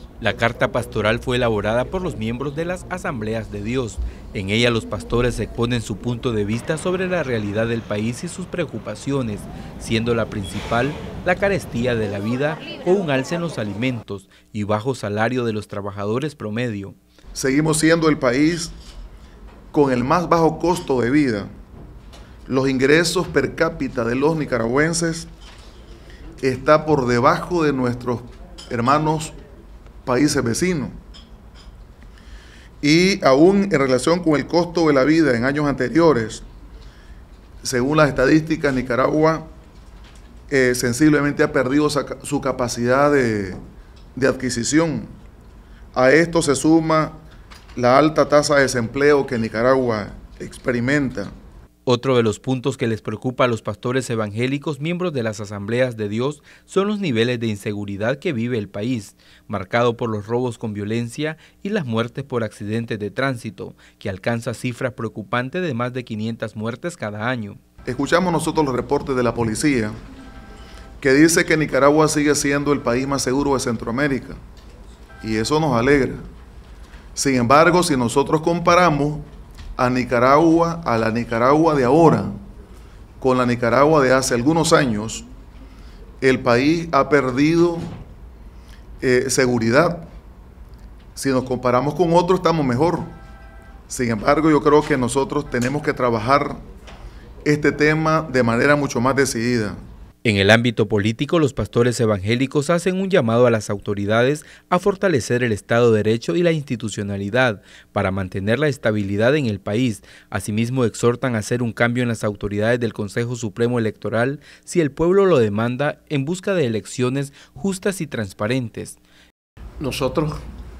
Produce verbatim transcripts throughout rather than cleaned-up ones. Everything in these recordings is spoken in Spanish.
La carta pastoral fue elaborada por los miembros de las Asambleas de Dios. En ella los pastores exponen su punto de vista sobre la realidad del país y sus preocupaciones, siendo la principal la carestía de la vida o un alza en los alimentos y bajo salario de los trabajadores promedio. Seguimos siendo el país con el más bajo costo de vida. Los ingresos per cápita de los nicaragüenses está por debajo de nuestros hermanos países vecinos. Y aún en relación con el costo de la vida en años anteriores, según las estadísticas, Nicaragua eh, sensiblemente ha perdido su capacidad de, de adquisición. A esto se suma la alta tasa de desempleo que Nicaragua experimenta. Otro de los puntos que les preocupa a los pastores evangélicos, miembros de las Asambleas de Dios, son los niveles de inseguridad que vive el país, marcado por los robos con violencia y las muertes por accidentes de tránsito, que alcanza cifras preocupantes de más de quinientas muertes cada año. Escuchamos nosotros los reportes de la policía, que dice que Nicaragua sigue siendo el país más seguro de Centroamérica, y eso nos alegra. Sin embargo, si nosotros comparamos a Nicaragua, a la Nicaragua de ahora, con la Nicaragua de hace algunos años, el país ha perdido eh, seguridad. Si nos comparamos con otros, estamos mejor. Sin embargo, yo creo que nosotros tenemos que trabajar este tema de manera mucho más decidida. En el ámbito político, los pastores evangélicos hacen un llamado a las autoridades a fortalecer el Estado de Derecho y la institucionalidad para mantener la estabilidad en el país. Asimismo, exhortan a hacer un cambio en las autoridades del Consejo Supremo Electoral si el pueblo lo demanda en busca de elecciones justas y transparentes. Nosotros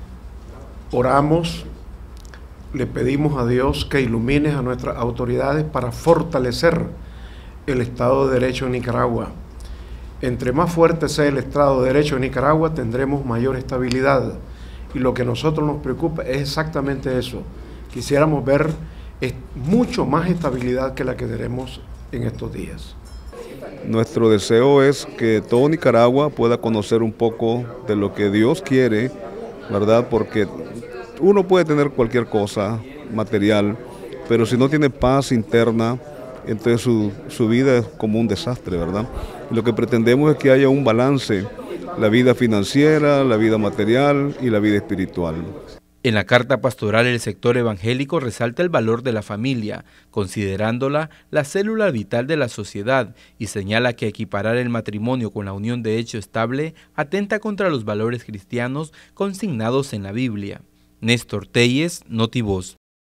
oramos, le pedimos a Dios que ilumine a nuestras autoridades para fortalecer el Estado de Derecho en Nicaragua. Entre más fuerte sea el Estado de Derecho en Nicaragua, tendremos mayor estabilidad. Y lo que a nosotros nos preocupa es exactamente eso. Quisiéramos ver mucho más estabilidad que la que tenemos en estos días. Nuestro deseo es que todo Nicaragua pueda conocer un poco de lo que Dios quiere, ¿verdad? Porque uno puede tener cualquier cosa material, pero si no tiene paz interna, entonces su, su vida es como un desastre, ¿verdad? Y lo que pretendemos es que haya un balance, la vida financiera, la vida material y la vida espiritual. En la carta pastoral, el sector evangélico resalta el valor de la familia, considerándola la célula vital de la sociedad, y señala que equiparar el matrimonio con la unión de hecho estable atenta contra los valores cristianos consignados en la Biblia. Néstor Telles, Notivoz.